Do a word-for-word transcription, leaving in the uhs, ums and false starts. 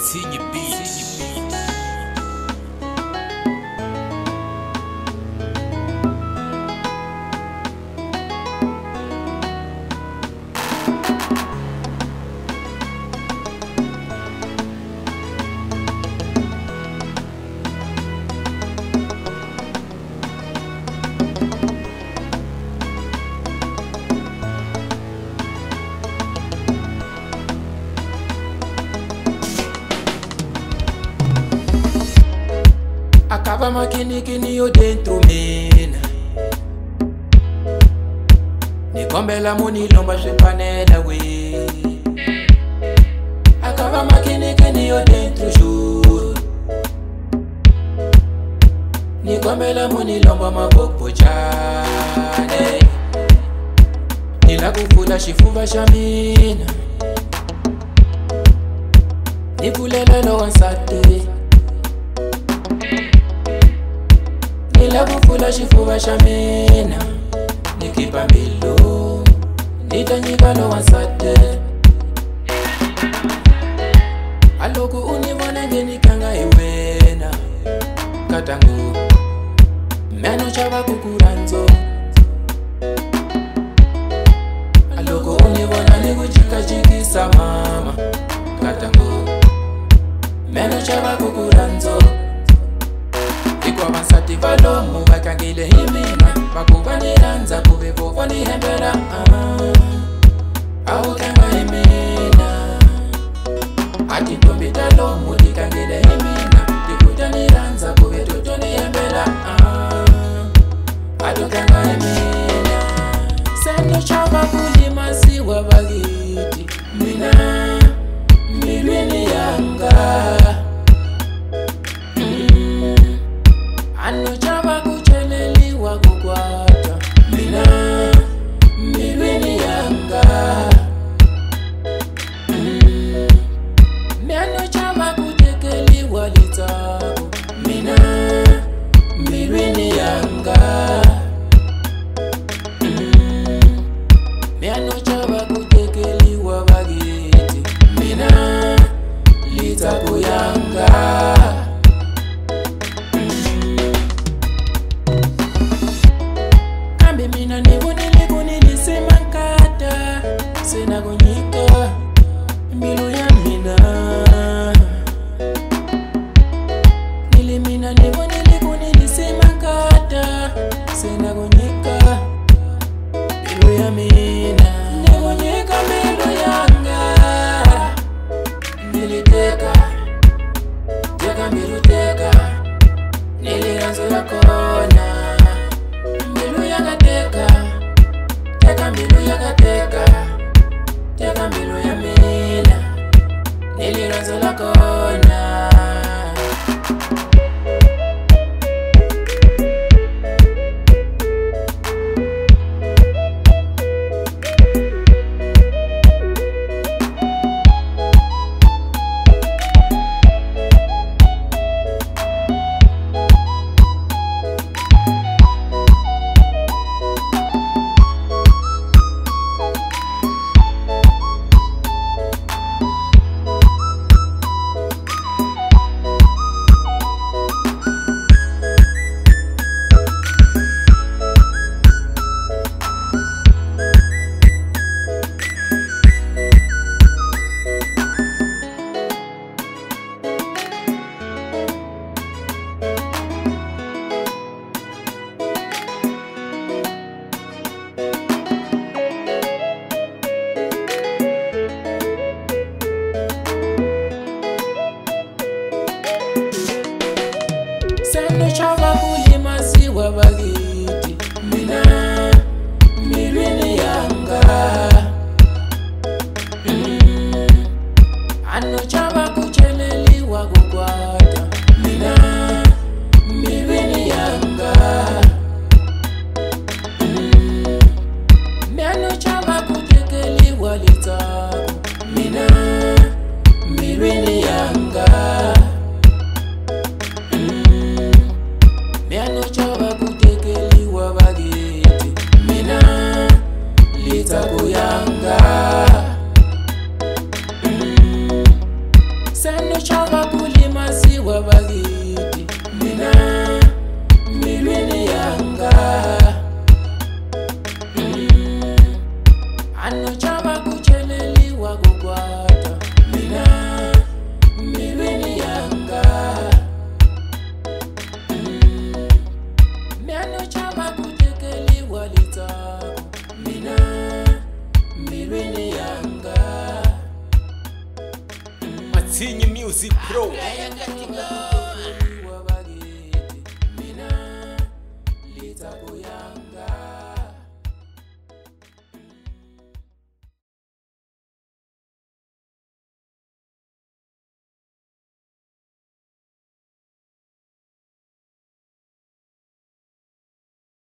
Senior Beats. Acaba makini kini yo dentro mina Nikombela muni lomba shepanela we Acaba makini kini yo dentro shuru Nikombela muni lomba mabopo chane Nila kufula shifuva shamina Nifulela lo wansate Nila kufula shifuva shamina Nikipa milo Nitanyika lo wansate Aloku univona ngeni kanga iwena Katangu Meno chaba kukuranzo Aloku univona nikuchika chikisa mama Katangu Meno chaba kukuranzo Ikwa vansati valomu vakangile himina Vakuvaniranza kuvivovo ni hembera Au kanga himina Ati kumbita lomu dikangile himina Dikutaniranza kuvitoto ni hembera Atu kanga himina Sendo chava kulima siwa vagiti Mina milwini yanga Ano chava kucheleliwa kukwata Mina milwini yanga mm. Miano chava kutekeliwa litabu Mina milwini yanga mm. Miano chava kutekeliwa bagiti Mina litabu yanga Mina nivuni liguni lisema nkata Sena gonyika Milu ya mina Nili mina nivuni liguni lisema nkata Sena gonyika Milu ya mina Nigonyika milu yanga Niliteka Teka milu teka Nilianzo ya kona Milu yanga teka Teka milu yanga teka Teka milu ya mina Niliranzo la kona chipano chama kutekeliwa litako mina milweni yanga Matinyi Music Pro mina litako yanga